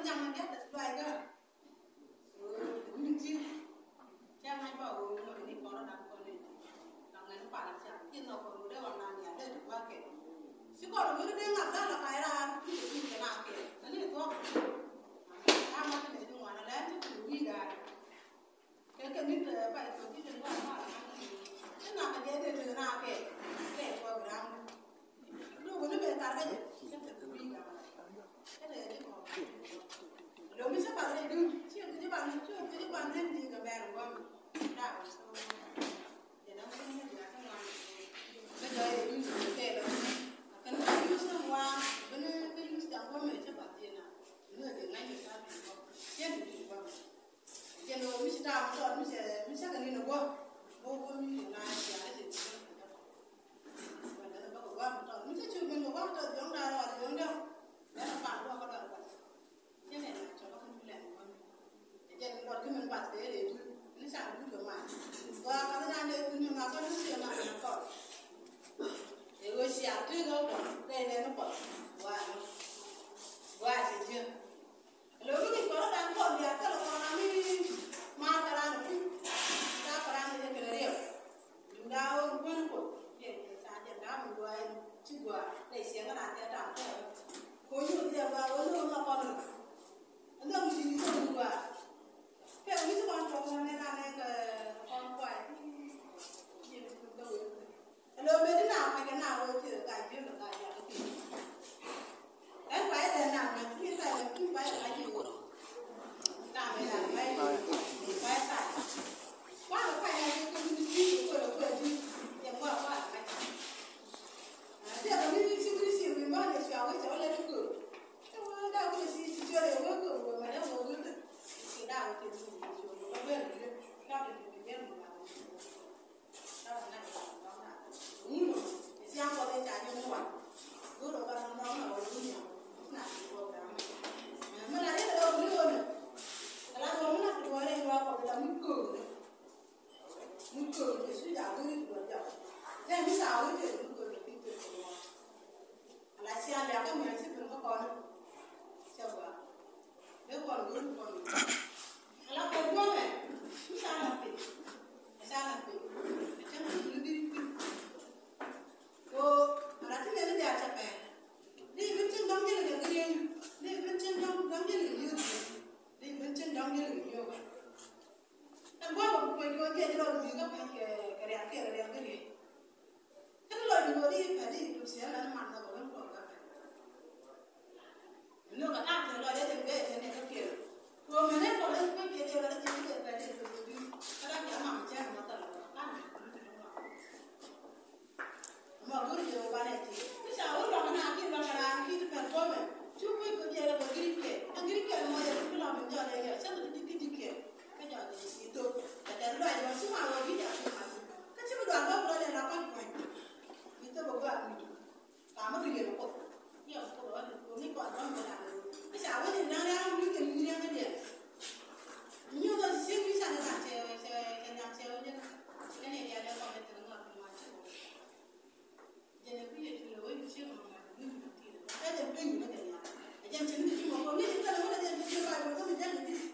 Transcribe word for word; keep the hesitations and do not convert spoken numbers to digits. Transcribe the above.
cái nhang nó chết loài cơ mình chi cha mai bảo người đi có nó đặt con này đằng này nó phải là chả thiên nào còn đây còn là nhà đây được qua kể chứ còn người đi ngập ra là cái là cái nào kể nó như thuốc ăn mà cái này trong ngoài là lấy chứ đủ gì cả cái cái mít phải tổ chức đến ngoài là cái nào cái gì thì từ nào kể kể qua cái nào lúc nó về ta cái gì cái từ gì cả cái này cái mà nếu mình sẽ bảo đây đừng chưa cái bạn chưa cái bạn thêm gì cả bè đúng không đạo để nó không hết giá cái ngoài bây giờ mình sẽ kể là cái này use nó qua bên cái use chẳng có mấy chấp nhận tiền à nữa thì ngay người ta thì có tiền thì có tiền rồi mình sẽ làm cho mình sẽ mình sẽ cái này nó qua vô vô mình này thì cái gì mình sẽ qua mình sẽ chụp mình qua cho giống ra rồi giống đâu để nó phản qua cái đoạn cái này là cho nó không làm con để cho nó cái mình bắt thế để nó sản xuất được mà và cái này để mình làm cái nước mà nó còn để rồi xả tươi đâu đây này nó còn và và gì chưa nếu mình có nó đang còn thì cái là còn mình mà cái là nó ta phải làm cái cái này chúng ta quên của để sản xuất ra mình đuổi chứ đuổi để xé cái đàn cái đàn thôi có nhiều tiền và có nhiều nó còn nó không chỉ có một quả cái ông ấy còn trồng này là này cái con quậy hello mấy đứa nào hay cái nào rồi thì cái chuyện là cái là cái gì cái quậy là làm cái cái này là cái quậy là cái gì làm này là cái quậy tại quá là quậy này cái cái gì của của của gì em qua qua là cái thế là mình xin cái gì mình mang để xóa cái chỗ lên cái cửa đâu có gì chưa đều có cửa mà đâu có được cái đạo thì nó bên này cao thì mình biết mà đâu là này đó là đúng rồi xem có thể trả cho nó cứ đâu có nó là có gì nhiều là có cái mà là đấy đâu nữa rồi là nó nó đùa đây qua còn là mức cửa mức cửa thì suy giảm cái đùa chậm thế mới sao cái chuyện mức cửa được tin tưởng là xem là cái miếng xếp nó còn coba, dia kalau dulu kalau, kalau kedua ni, susah nanti, susah nanti, macam mana lebih, oh, nanti ni dia capek, dia bencin dong dia lagi dia, dia bencin dong dong dia lagi dia, dia bencin dong dia lagi dia, kan gua mau pergi gua dia jual juga pakai kerja kerja kerja kerja, kan kalau dulu dia tadi itu siapa nama mana orang tua kan. Nó cả năm thì nói đến cái thế này cái kiểu, rồi mình hết còn lên cái kia điều là cái chuyện về thì từ từ đi, nó đang nhớ mỏng che mà tận là mà cứ điều ba này thì cái sao lúc đó nó khi mà làm khi tụi mình coi mình chú quý cái gì là cái gì kia, cái gì kia mà giờ cứ làm mình giờ này giờ chắc là cái cái gì kia, cái giờ thì tôi cái loại mà chú mà rồi cái giờ cái chú đoàn đó rồi là con mình, thì tôi bảo vợ mình, tám mươi nghìn một nhiều cô đó thì cô mới còn đó mà làm cái sao cái gì đang đang như kiểu như cái gì như là siêu như sao là xe xe xe làm xe như cái này thì đang còn cái từ ngọt mà chứ giờ này cái gì lối siêu mà như cái gì cái gì cái gì nó cái gì cái gì chính thì mà có biết là nó là cái gì bài mà có mình đang